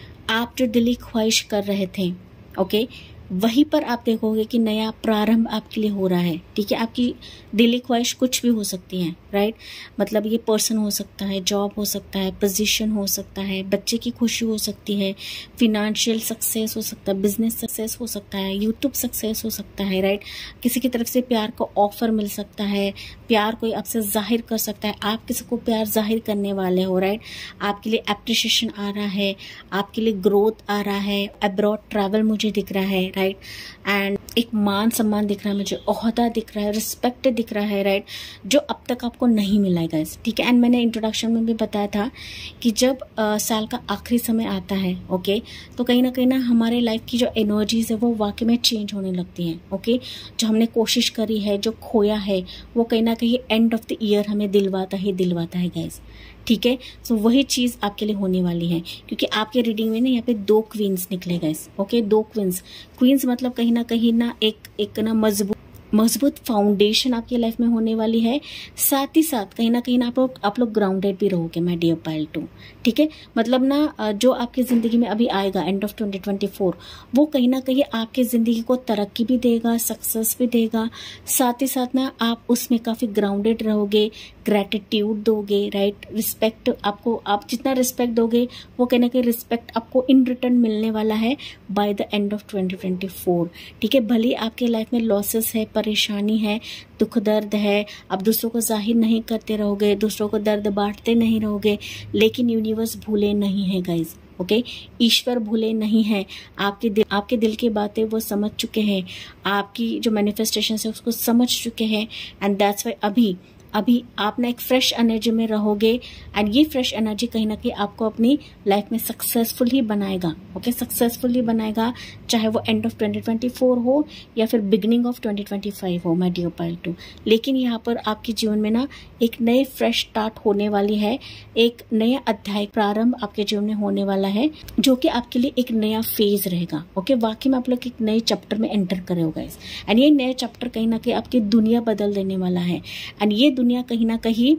आप जो दिली ख्वाहिश कर रहे थे, ओके, वहीं पर आप देखोगे कि नया प्रारंभ आपके लिए हो रहा है, ठीक है। आपकी दिली ख्वाहिश कुछ भी हो सकती है, राइट। मतलब ये पर्सन हो सकता है, जॉब हो सकता है, पोजीशन हो सकता है, बच्चे की खुशी हो सकती है, फिनेंशियल सक्सेस हो सकता है, बिजनेस सक्सेस हो सकता है, यूट्यूब सक्सेस हो सकता है, राइट। किसी की तरफ से प्यार का ऑफर मिल सकता है, प्यार कोई आपसे जाहिर कर सकता है, आप किसी को प्यार जाहिर करने वाले हो, राइट। आपके लिए एप्रिशिएशन आ रहा है, आपके लिए ग्रोथ आ रहा है, अब्रॉड ट्रैवल मुझे दिख रहा है, राइट। एंड एक मान सम्मान दिख रहा है मुझे, ओहदा दिख रहा है, रिस्पेक्ट दिख रहा है, राइट, जो अब तक आपको नहीं मिला है गाइस, ठीक है। एंड मैंने इंट्रोडक्शन में भी बताया था कि जब आ, साल का आखिरी समय आता है, ओके, तो कहीं ना कहीं ना हमारे लाइफ की जो एनर्जीज है वो वाकई में चेंज होने लगती हैं, ओके। जो हमने कोशिश करी है, जो खोया है, वो कहीं ना कहीं एंड ऑफ द ईयर हमें दिलवाता ही दिलवाता है गाइस, ठीक है। सो वही चीज आपके लिए होने वाली है, क्योंकि आपके रीडिंग में ना यहाँ पे दो क्वींस निकले गाइस, ओके, दो क्वींस। क्वींस मतलब कहीं ना कहीं ना एक एक ना मजबूत मजबूत फाउंडेशन आपकी लाइफ में होने वाली है। साथ ही साथ कहीं ना कहीं ना आप लोग आप लोग ग्राउंडेड भी रहोगे माय डियर पाइल टू, ठीक है। मतलब ना जो आपकी जिंदगी में अभी आएगा end of twenty twenty four, वो कहीं ना कहीं आपकी जिंदगी को तरक्की भी देगा, सक्सेस भी देगा। साथ ही साथ ना आप उसमें काफी ग्राउंडेड रहोगे, ग्रेटिट्यूड दोगे, राइट। रिस्पेक्ट आपको, आप जितना रिस्पेक्ट दोगे वो कहीं ना कहीं रिस्पेक्ट आपको इन रिटर्न मिलने वाला है by the end of twenty twenty four, ठीक है। भले आपके लाइफ में लॉसेस है, परेशानी है, दुख दर्द है, आप दूसरों को जाहिर नहीं करते रहोगे, दूसरों को दर्द बांटते नहीं रहोगे, लेकिन यूनिवर्स भूले नहीं है गाइज, ओके। ईश्वर भूले नहीं है, आपके दिल आपके दिल की बातें वो समझ चुके हैं, आपकी जो मैनिफेस्टेशन है उसको समझ चुके हैं। एंड दैट्स वाई अभी अभी आप ना एक फ्रेश एनर्जी में रहोगे। एंड ये फ्रेश एनर्जी कहीं ना कहीं आपको अपनी लाइफ में सक्सेसफुल ही बनाएगा, ओके, सक्सेसफुल ही बनाएगा, चाहे वो end of twenty twenty four हो या फिर beginning of twenty twenty five हो माय डियर पाइल टू। लेकिन यहाँ पर आपके जीवन में ना एक नए फ्रेश स्टार्ट होने वाली है, एक नया अध्याय प्रारंभ आपके जीवन में होने वाला है, जो कि आपके लिए एक नया फेज रहेगा, ओके। वाकई में आप लोग एक नए चैप्टर में एंटर करे हो गाइस। एंड ये नया चैप्टर कहीं ना कहीं आपकी दुनिया बदल देने वाला है। एंड ये दुनिया कहीं ना कहीं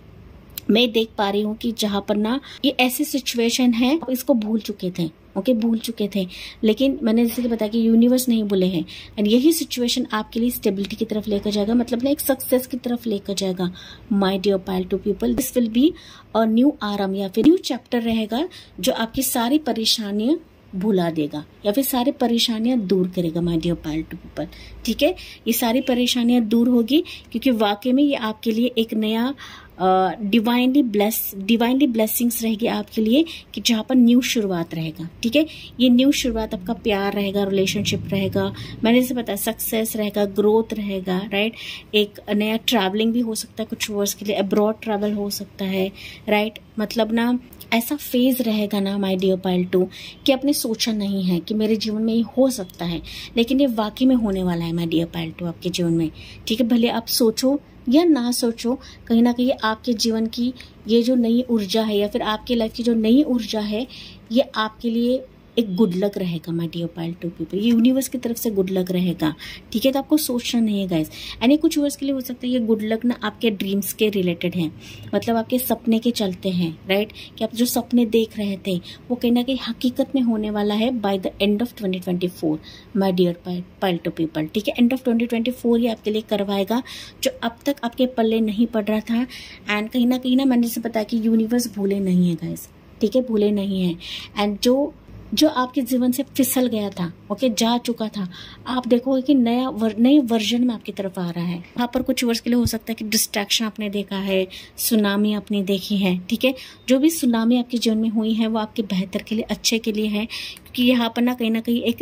मैं देख पा रही हूँ कि जहां पर ना ये ऐसी सिचुएशन है, आप इसको भूल चुके थे, ओके, भूल चुके थे, लेकिन मैंने जैसे कि बताया कि यूनिवर्स नहीं भूले हैं। एंड यही सिचुएशन आपके लिए स्टेबिलिटी की तरफ लेकर जाएगा, मतलब ना एक सक्सेस की तरफ लेकर जाएगा my dear pile two people. This will be a new आरंभ या फिर न्यू चैप्टर रहेगा, जो आपकी सारी परेशानियां भुला देगा या फिर सारी परेशानियां दूर करेगा my dear pile two people, ठीक है। ये सारी परेशानियां दूर होगी, क्योंकि वाकई में ये आपके लिए एक नया डिवाइनली ब्लेस डिवाइनली ब्लेसिंग्स रहेगी आपके लिए, कि जहाँ पर न्यू शुरुआत रहेगा, ठीक है। ये न्यू शुरुआत आपका प्यार रहेगा, रिलेशनशिप रहेगा, मैंने जैसे बताया सक्सेस रहेगा, ग्रोथ रहेगा, राइट। एक नया ट्रैवलिंग भी हो सकता है कुछ वर्ष के लिए, अब्रॉड ट्रैवल हो सकता है, राइट। मतलब ना ऐसा फेज रहेगा ना माय डियर पाइल टू कि आपने सोचा नहीं है कि मेरे जीवन में ये हो सकता है, लेकिन ये वाकई में होने वाला है माय डियर पाइल टू आपके जीवन में, ठीक है। भले आप सोचो या ना सोचो, कहीं ना कहीं आपके जीवन की ये जो नई ऊर्जा है या फिर आपके लाइफ की जो नई ऊर्जा है, ये आपके लिए एक गुड लक रहेगा my dear pile two people. ये यूनिवर्स की तरफ से गुड लक रहेगा, ठीक है। तो आपको सोचना नहीं है गाइस। एंड ये कुछ वर्ष के लिए हो सकता है ये गुड लक ना आपके ड्रीम्स के रिलेटेड है, मतलब आपके सपने के चलते हैं, राइट। कि आप जो सपने देख रहे थे वो कहीं ना कहीं हकीकत में होने वाला है by the end of twenty twenty four my dear pile two people, ठीक है। End of twenty twenty four ही आपके लिए करवाएगा जो अब तक आपके पल्ले नहीं पड़ रहा था। एंड कहीं ना कहीं ना मैंने जैसे बताया कि यूनिवर्स भूले नहीं है गाइस, ठीक है, भूले नहीं है। एंड जो जो आपके जीवन से फिसल गया था, ओके, जा चुका था, आप देखोगे कि नया वर, नए वर्जन में आपकी तरफ आ रहा है। वहाँ पर कुछ वर्ष के लिए हो सकता है कि डिस्ट्रैक्शन आपने देखा है, सुनामी आपने देखी है, ठीक है। जो भी सुनामी आपके जीवन में हुई है वो आपके बेहतर के लिए, अच्छे के लिए है, क्योंकि यहाँ पर ना कहीं ना कहीं एक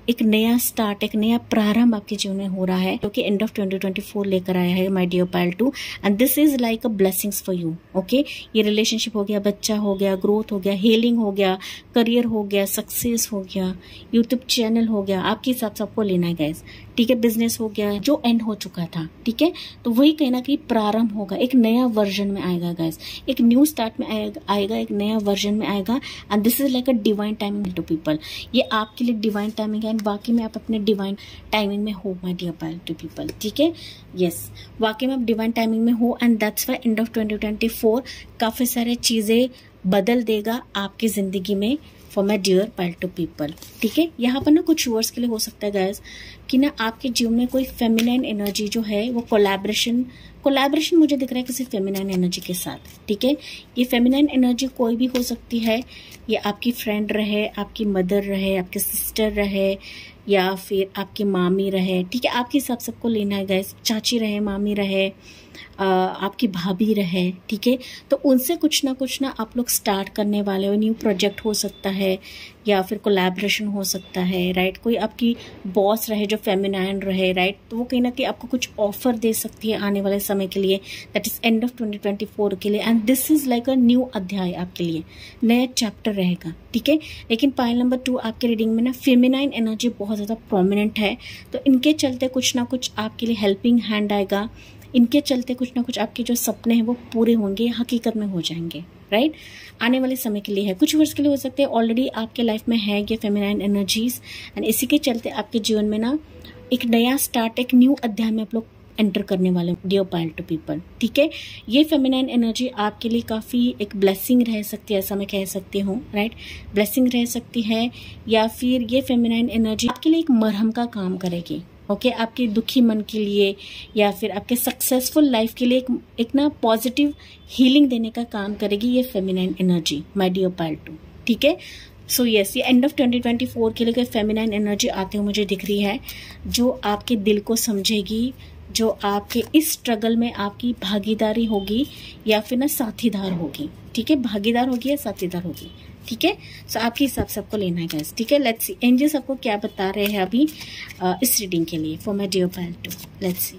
एक नया स्टार्ट, एक नया प्रारंभ आपके जीवन में हो रहा है, जो कि end of twenty twenty four लेकर आया है my dear pile two, and this is like a blessings for you. Okay, ये रिलेशनशिप हो गया, बच्चा हो गया, ग्रोथ हो गया, हीलिंग हो गया, करियर हो गया, सक्सेस हो गया, यूट्यूब चैनल हो गया, आपके हिसाब से आपको लेना है गाइस, ठीक है। बिजनेस हो गया जो एंड हो चुका था, ठीक है। तो वही कहना कि प्रारंभ होगा, एक नया वर्जन में आएगा गाइस, एक न्यू स्टार्ट में आएगा, एक नया वर्जन में आएगा, and this is like a divine timing two people. ये आपके लिए डिवाइन टाइमिंग है, एंड वाकई में आप अपने डिवाइन टाइमिंग में हो my dear pile two people, ठीक है। यस, वाकई में आप डिवाइन टाइमिंग में हो, and that's why end of twenty twenty four काफी सारे चीजें बदल देगा आपकी जिंदगी में for my dear pile two people, ठीक है। यहाँ पर ना कुछ वर्ड्स के लिए हो सकता है गाइस कि ना आपके जीवन में कोई फेमिनाइन एनर्जी जो है वो कोलैबोरेशन कोलैबोरेशन मुझे दिख रहा है किसी फेमिनाइन एनर्जी के साथ, ठीक है। ये फेमिनाइन एनर्जी कोई भी हो सकती है, ये आपकी फ्रेंड रहे, आपकी मदर रहे, आपके सिस्टर रहे, या फिर आपकी मामी रहे, ठीक है। आपके हिसाब से सबको लेना है गाइस, चाची रहे, मामी रहे, आ, आपकी भाभी रहे, ठीक है। तो उनसे कुछ ना कुछ ना आप लोग स्टार्ट करने वाले हो, न्यू प्रोजेक्ट हो सकता है या फिर कोलैबोरेशन हो सकता है, राइट। कोई आपकी बॉस रहे जो फेमिनाइन रहे, राइट, तो वो कहीं ना कहीं आपको कुछ ऑफर दे सकती है आने वाले समय के लिए, that is end of twenty twenty four के लिए, and this is like a new अध्याय आपके लिए, नया चैप्टर रहेगा, ठीक है। लेकिन पायल नंबर टू आपके रीडिंग में ना फेमिनाइन एनर्जी बहुत ज्यादा प्रोमिनेंट है, तो इनके चलते कुछ ना कुछ आपके लिए हेल्पिंग हैंड आएगा, इनके चलते कुछ ना कुछ आपके जो सपने हैं वो पूरे होंगे, हकीकत में हो जाएंगे, राइट। आने वाले समय के लिए है, कुछ वर्ष के लिए हो सकते हैं, ऑलरेडी आपके लाइफ में है ये फेमिनाइन एनर्जीज, एंड इसी के चलते आपके जीवन में ना एक नया स्टार्ट, एक न्यू अध्याय में आप लोग एंटर करने वाले डियर पायल टू पीपल, ठीक है। ये फेमिनाइन एनर्जी आपके लिए काफी एक ब्लेसिंग रह सकती है, ऐसा मैं कह सकती हूँ, राइट। ब्लेसिंग रह सकती है, या फिर ये फेमिनाइन एनर्जी आपके लिए एक मरहम का काम करेगी, ओके okay, आपके दुखी मन के लिए या फिर आपके सक्सेसफुल लाइफ के लिए एक, एक ना पॉजिटिव हीलिंग देने का काम करेगी ये feminine energy my dear pile two, ठीक है। सो यस, ये end of twenty twenty four के लिए कोई फेमिनाइन एनर्जी आते हुए मुझे दिख रही है, जो आपके दिल को समझेगी, जो आपके इस स्ट्रगल में आपकी भागीदारी होगी या फिर ना साथीदार होगी, ठीक है। भागीदार होगी या साथीदार होगी, ठीक है। सो आपके हिसाब से आपको लेना है गाइस, ठीक है। लेट्स सी एंजल्स आपको क्या बता रहे हैं अभी uh, इस रीडिंग के लिए for my dear pile two, let's see.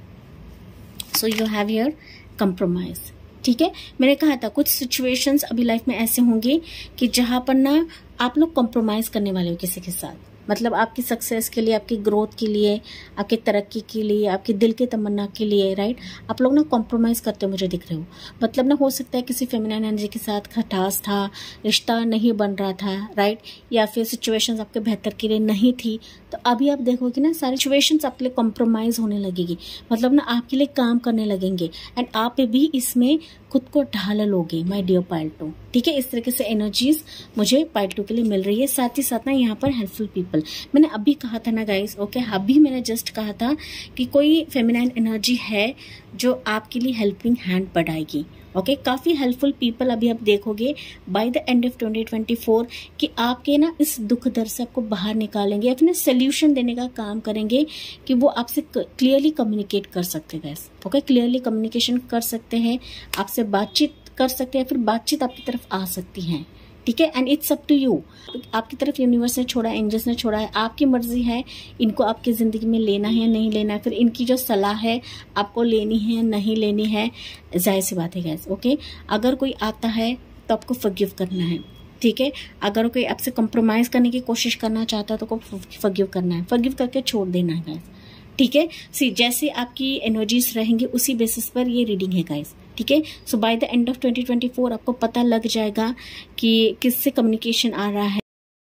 So you have your compromise, ठीक है। मैंने कहा था कुछ सिचुएशंस अभी लाइफ में ऐसे होंगे कि जहां पर ना आप लोग कॉम्प्रोमाइज करने वाले हो किसी के साथ, मतलब आपकी सक्सेस के लिए, आपकी ग्रोथ के लिए, आपकी तरक्की के लिए, आपके दिल की तमन्ना के लिए, राइट। आप लोग ना कॉम्प्रोमाइज करते मुझे दिख रहे हो, मतलब ना हो सकता है किसी फेमिनाइन एनर्जी के साथ खटास था, रिश्ता नहीं बन रहा था, राइट, या फिर सिचुएशंस आपके बेहतर के लिए नहीं थी, तो अभी आप देखोगे ना सारी सिचुएशंस आपके लिए कॉम्प्रोमाइज होने लगेगी, मतलब ना आपके लिए काम करने लगेंगे, एंड आप भी इसमें खुद को ढाल लोगे माय डियर पायल टू, ठीक है। इस तरीके से एनर्जीज मुझे पायल टू के लिए मिल रही है। साथ ही साथ ना यहाँ पर हेल्पफुल पीपल, मैंने अभी कहा था ना गाइस, ओके, अभी मैंने जस्ट कहा था कि कोई फेमिनाइन एनर्जी है जो आपके लिए हेल्पिंग हैंड बढ़ाएगी, ओके okay, काफी हेल्पफुल पीपल अभी आप देखोगे by the end of twenty twenty four कि आपके ना इस दुख दर्द से आपको बाहर निकालेंगे या फिर सोल्यूशन देने का काम करेंगे कि वो आपसे क्लियरली कम्युनिकेट कर सकते हैं, ओके, क्लियरली कम्युनिकेशन कर सकते हैं, आपसे बातचीत कर सकते हैं, फिर बातचीत आपकी तरफ आ सकती है, ठीक है। And it's up to you, आपकी तरफ यूनिवर्स ने छोड़ा, एंजल्स ने छोड़ा है, आपकी मर्जी है इनको आपकी जिंदगी में लेना है या नहीं लेना है, फिर इनकी जो सलाह है आपको लेनी है या नहीं लेनी है, जाहिर सी बात है गाइस, ओके। अगर कोई आता है तो आपको फॉरगिव करना है, ठीक है। अगर कोई आपसे कॉम्प्रोमाइज करने की कोशिश करना चाहता है तो आपको फॉरगिव करना है, फॉरगिव करके छोड़ देना है गाइस, ठीक है। सी जैसे आपकी एनर्जीज रहेंगी उसी बेसिस पर ये रीडिंग है गाइस, ठीक है। So by the end of twenty twenty four आपको पता लग जाएगा कि किससे कम्युनिकेशन आ रहा है,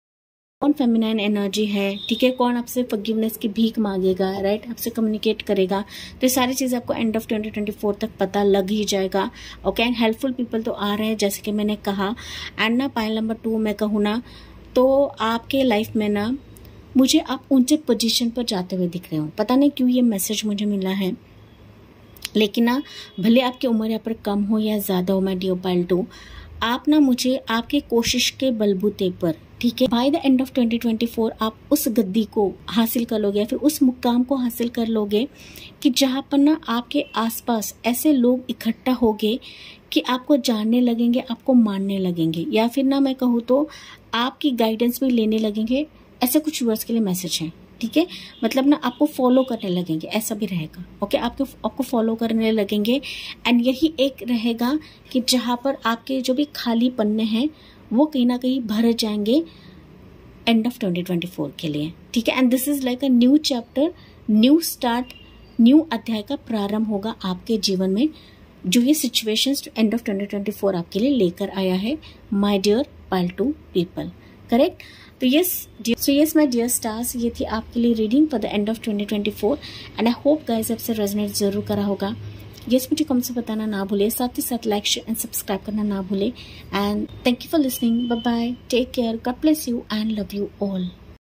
कौन फेमिनाइन एनर्जी है, ठीक है, कौन आपसे फॉरगिवनेस की भीख मांगेगा, राइट, आपसे कम्युनिकेट करेगा, तो ये सारी चीजें आपको end of twenty twenty four तक पता लग ही जाएगा, ओके। एंड हेल्पफुल पीपल तो आ रहे हैं जैसे कि मैंने कहा, एंड ना पायल नंबर टू मैं कहूँ ना तो आपके लाइफ में ना मुझे आप ऊंचे पोजीशन पर जाते हुए दिख रहे हो, पता नहीं क्यों ये मैसेज मुझे मिला है, लेकिन ना भले आपकी उम्र यहाँ पर कम हो या ज्यादा हो माय डियर पायल टू, आप ना मुझे आपके कोशिश के बलबूते पर, ठीक है, by the end of twenty twenty four आप उस गद्दी को हासिल कर लोगे या फिर उस मुकाम को हासिल कर लोगे कि जहां पर ना आपके आसपास ऐसे लोग इकट्ठा होंगे कि आपको जानने लगेंगे, आपको मानने लगेंगे, या फिर ना मैं कहूँ तो आपकी गाइडेंस भी लेने लगेंगे, ऐसे कुछ व्यूअर्स के लिए मैसेज है, ठीक है। मतलब ना आपको फॉलो करने लगेंगे, ऐसा भी रहेगा, ओके। आपको आपको फॉलो करने लगेंगे एंड यही एक रहेगा कि जहाँ पर आपके जो भी खाली पन्ने हैं वो कहीं ना कहीं भर जाएंगे end of twenty twenty four के लिए, ठीक है। And this is like a new chapter, new start, new अध्याय का प्रारंभ होगा आपके जीवन में, जो ये situations end of twenty twenty four आपके लिए लेकर आया है, my dear pile two people, correct. तो yes so yes my dear stars, ये थी आपके लिए reading for the end of twenty twenty four and I hope guys आपसे रेजोनेट जरूर करा होगा। यस मुझे कमेंट से बताना ना भूले, साथ ही साथ लाइक शेयर एंड सब्सक्राइब करना ना भूले। And thank you for listening, bye bye, take care, God bless you and love you all.